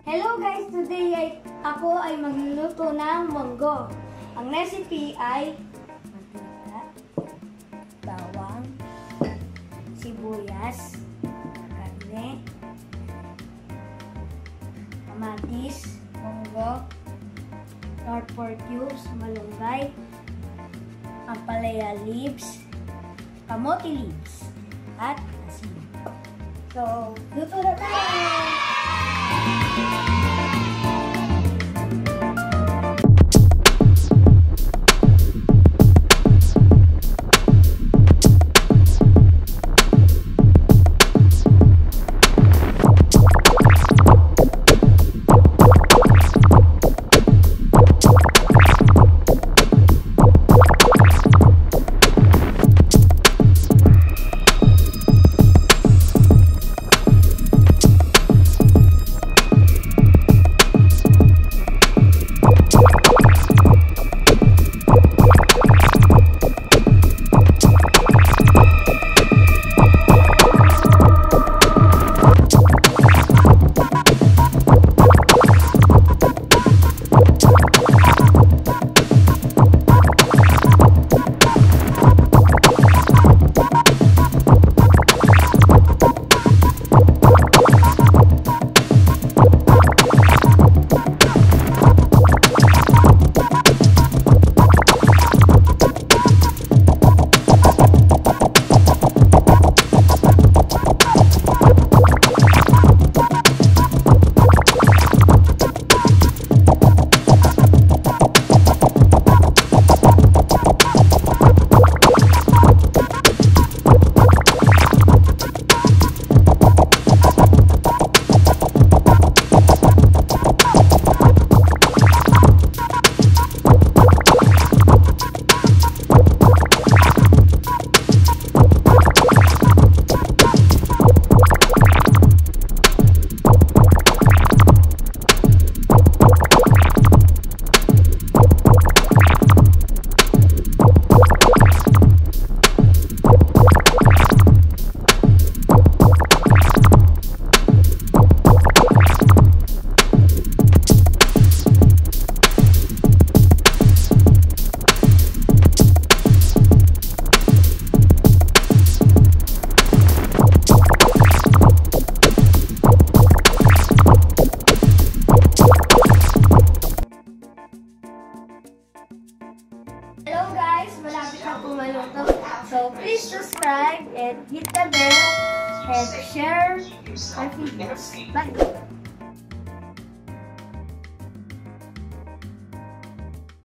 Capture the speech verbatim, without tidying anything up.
Hello guys! Today ay ako ay magluluto ng munggo. Ang recipe ay mantika, bawang, sibuyas, karne, kamatis, munggo, torpor cubes, malunggay, ampalaya leaves, kamote leaves, at asin. So, luto na tayo! Hello guys! Malapit na po maluto. So please subscribe and hit the bell and share our videos. Bye!